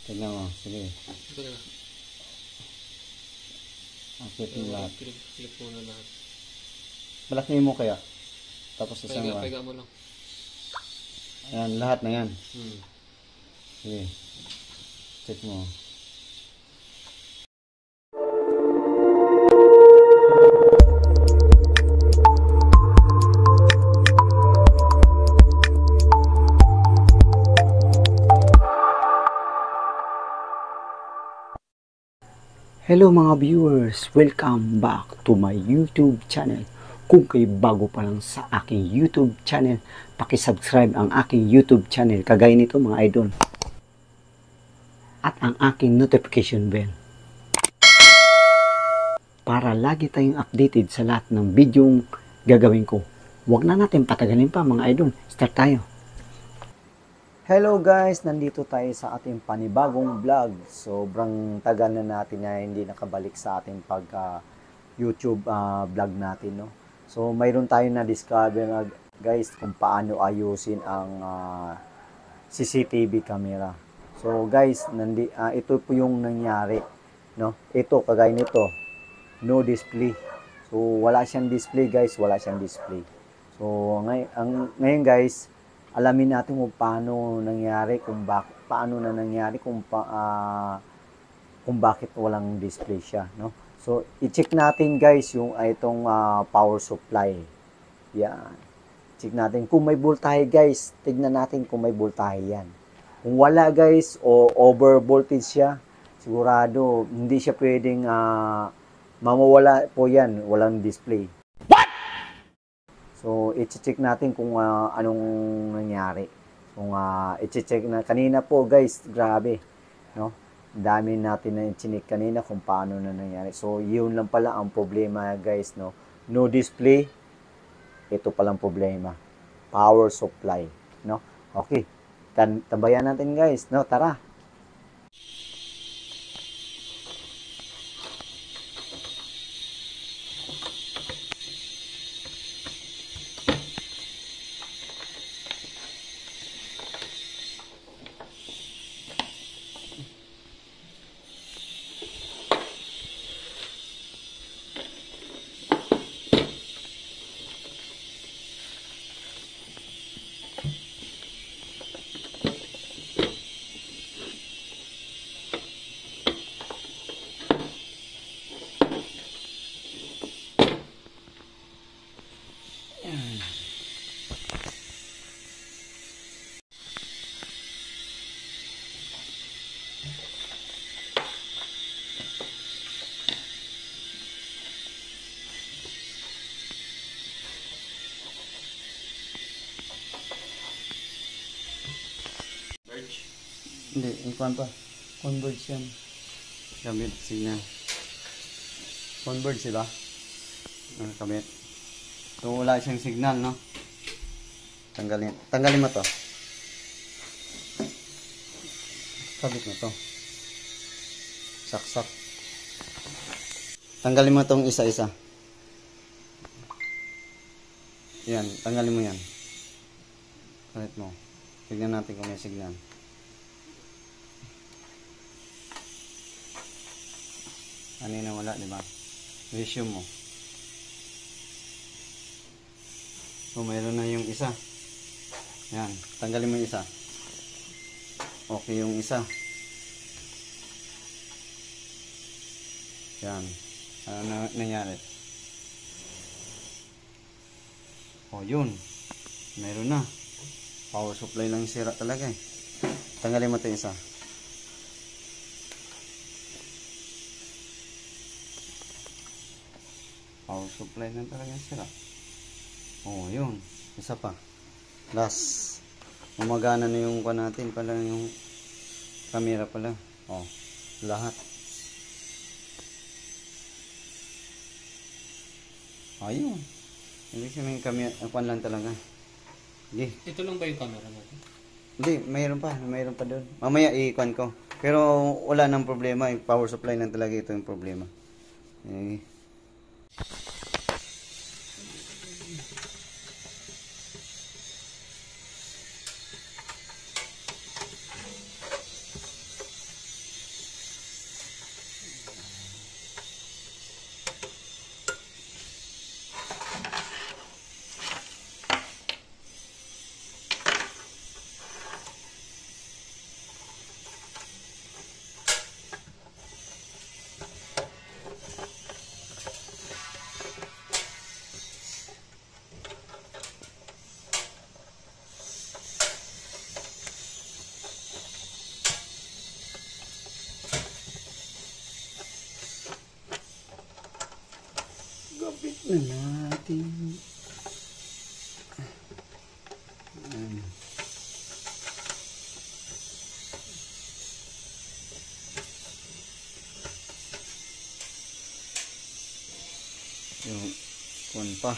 Tignan mo, sige. Ito na. Akit yung lahat. Clip muna lahat. Balaknin mo kaya. Tapos isang Paiga, paiga mo lang. Ayan, lahat na yan. Sige. Check mo. Hello mga viewers! Welcome back to my YouTube channel. Kung kayo bago pa lang sa aking YouTube channel, pakisubscribe ang aking YouTube channel kagaya nito mga idol. At ang aking notification bell. Para lagi tayong updated sa lahat ng videong gagawin ko. Huwag na natin patagalin pa mga idol. Start tayo! Hello guys! Nandito tayo sa ating panibagong vlog. Sobrang tagal na natin na hindi nakabalik sa ating YouTube vlog natin. No? So mayroon tayong na-discover na guys kung paano ayusin ang CCTV camera. So guys, ito po yung nangyari. No? Ito, kagaya nito. No display. So wala siyang display guys. Wala siyang display. So ngayon guys, alamin natin kung paano nangyari, kung bakit walang display siya, no? So i-check natin guys yung itong power supply. Yan. Check natin kung may voltahe guys. Tignan natin kung may voltahe yan. Kung wala guys o over voltage siya, sigurado hindi siya pwedeng mamawala po yan, walang display. So, i-check natin kung anong nangyari. Kung i-check na kanina po, guys, grabe, no? Dami natin na i-check kanina kung paano na nangyari. So, yun lang pala ang problema, guys, no? No display. Ito palang problema. Power supply, no? Okay. Tabayan natin, guys, no? Tara. Hindi, ikuan pa. Converge yan. Gamit signal. Converge sila. Kabit. So wala siyang signal, no? Tanggalin mo to. Kabit mo to. Saksak. Tanggalin mo tong isa-isa. Yan, tanggalin mo yan. Kabit mo. Tignan natin kung may signal. Kanina wala, di ba? Resume mo. So, mayroon na yung isa. Yan. Tanggalin mo yung isa. Okay yung isa. Yan. Ano na nangyari? O, yun. Mayroon na. Power supply lang sira talaga eh. Tanggalin mo ito isa. Power supply lang talaga sila. Oh, yun. Isa pa. Last. Umagana na yung kuha natin pala, yung camera pala. Oh, lahat. Ayun. Hindi siya may camera. Kuha lang talaga. Sige. Ito lang ba yung camera natin? Hindi, mayroon pa doon. Mamaya i-kuha ko. Pero wala nang problema. Yung power supply lang talaga ito yung problema. Eh. na natin. Ayan. Yung kuwan pa.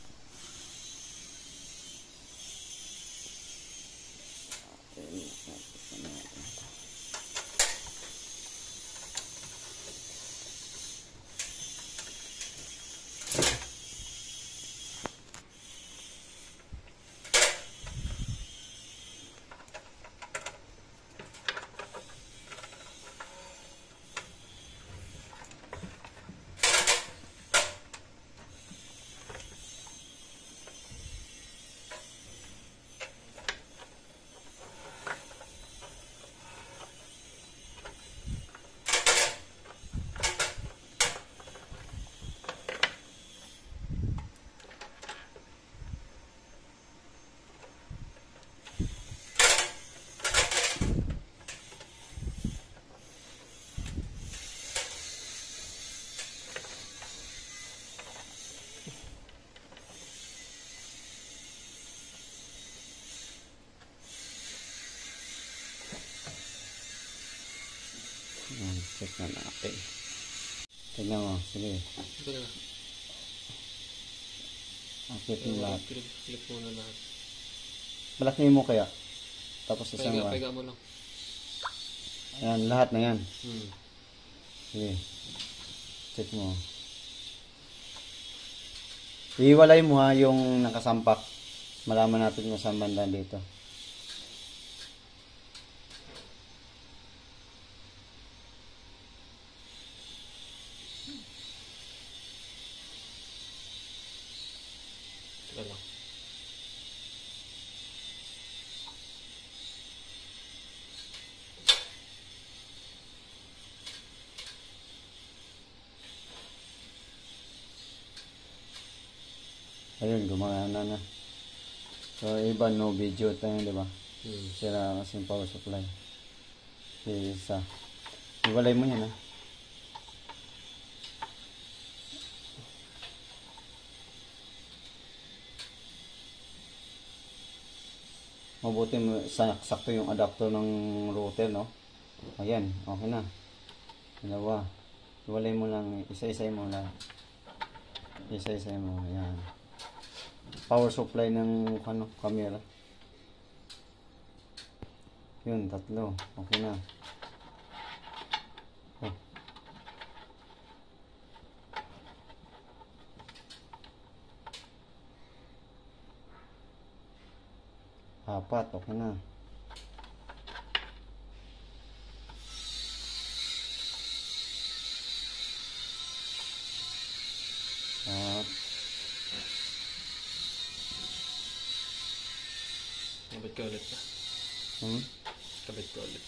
Check na natin. Tignan mo, sige. Ito na. Akit yung lahat. Clip muna lahat. Malaki mo kaya. Tapos isang Paiga, paiga mo lang. Ayan, lahat na yan. Sige. Check mo. Iwalay mo ha yung nakasampak. Malaman natin kung saan banda dito. Ito lang. Ayun, gumana na. So, iba no video tayo, di ba? Sira kasi yung power supply. Isa. Iwalay mo yan ha. Mabuti sakto yung adapter ng router, no? Ayan, okay na. Dalawa. Iwalay mo lang, isa-isay mo lang. Isa-isay mo, ayan. Power supply ng camera. Yun, tatlo. Okay na. Oh. Apat, okay na. Kabit ko ulit pa. Kabit ko ulit.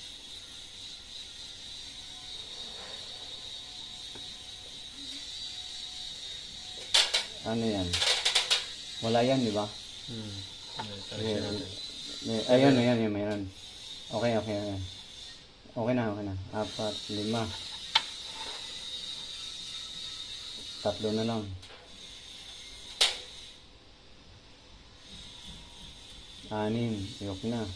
Ano yan? Wala yan, di ba? Ayan, ayun, ayan, mayroon. Okay. Okay na. 4, 5. 3 na lang. 6, okay na.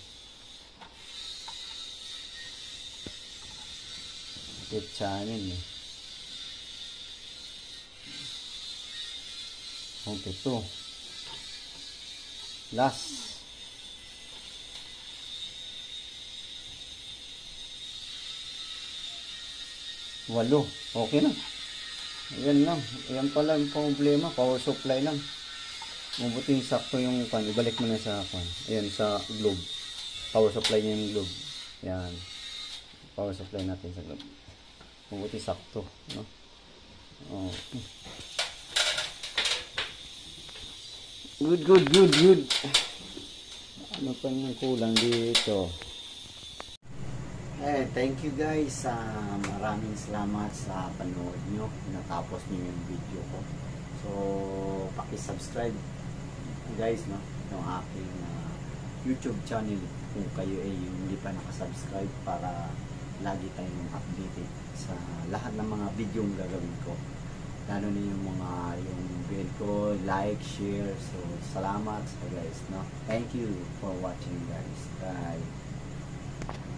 7. 7. Last. 8. Okay na. Ayan lang. Ayan pala yung problema. Power supply lang. Mabuting sakto yung pan. Ibalik mo na sa pan. Ayan sa globe. Power supply niya yung globe. Ayan. Power supply natin sa globe. Mabuting sakto. No? Oh. Good. Ano pa yung kulang dito? Thank you guys. Maraming salamat sa panood nyo. Natapos nyo yung video ko. So, paki-subscribe guys, no, ng aking YouTube channel kung kayo ay hindi pa nakasubscribe para lagi tayong updated sa lahat ng mga video gagawin ko. lalo na yung mga yung build ko, like, share. So, salamat sa guys, no? Thank you for watching guys. Bye.